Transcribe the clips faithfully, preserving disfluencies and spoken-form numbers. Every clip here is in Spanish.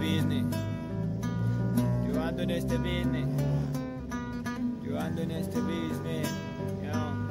business. Yo ando en este business. Yo ando en este business. You know?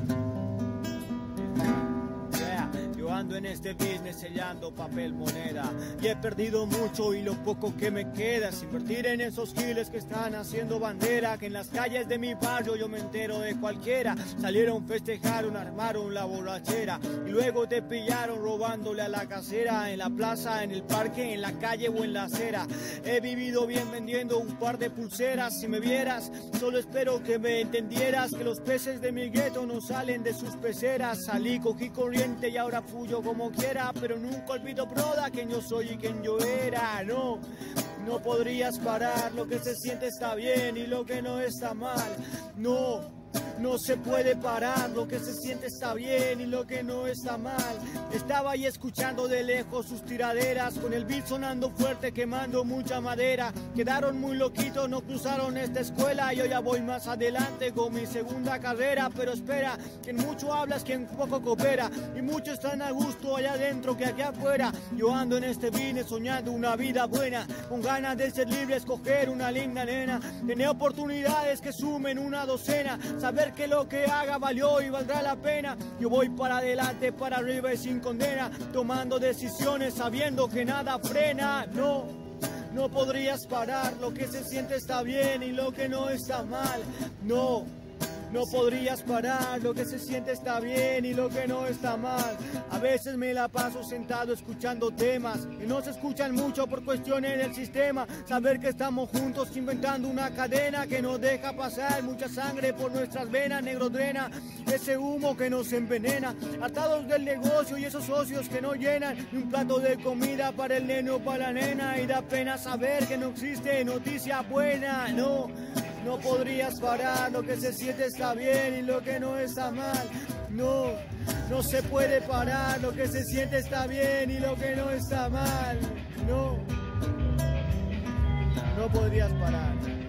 Yeah. Yo ando en este business sellando papel moneda. Y he perdido mucho y lo poco que me queda es invertir en esos giles que están haciendo bandera. Que en las calles de mi barrio yo me entero de cualquiera. Salieron, festejaron, armaron la borrachera. Y luego te pillaron robándole a la casera. En la plaza, en el parque, en la calle o en la acera. He vivido bien vendiendo un par de pulseras. Si me vieras, solo espero que me entendieras. Que los peces de mi gueto no salen de sus peceras. Salí, cogí corriente y ahora fluyo como quiera. Pero nunca olvido, broda, quién yo soy y quién yo era. No, no podrías parar. Lo que se siente está bien y lo que no está mal. No. No se puede parar, lo que se siente está bien y lo que no está mal. Estaba ahí escuchando de lejos sus tiraderas, con el beat sonando fuerte, quemando mucha madera. Quedaron muy loquitos, no cruzaron esta escuela. Yo ya voy más adelante con mi segunda carrera. Pero espera, quien mucho habla es quien poco coopera. Y muchos están a gusto allá adentro que aquí afuera. Yo ando en este business soñando una vida buena, con ganas de ser libre, escoger una linda nena. Tener oportunidades que sumen una docena. Saber que lo que haga valió y valdrá la pena. Yo voy para adelante, para arriba y sin condena, tomando decisiones sabiendo que nada frena. No, no podrías parar. Lo que se siente está bien y lo que no está mal. No, no podrías parar. Lo que se siente está bien y lo que no está mal. A veces me la paso sentado escuchando temas que no se escuchan mucho por cuestiones del sistema. Saber que estamos juntos inventando una cadena que nos deja pasar mucha sangre por nuestras venas. Negro drena ese humo que nos envenena. Atados del negocio y esos socios que no llenan ni un plato de comida para el neno o para la nena. Y da pena saber que no existe noticia buena. No, no podrías parar. Lo que se siente está bien y lo que no está mal. No, no se puede parar. Lo que se siente está bien y lo que no está mal. No, no podrías parar.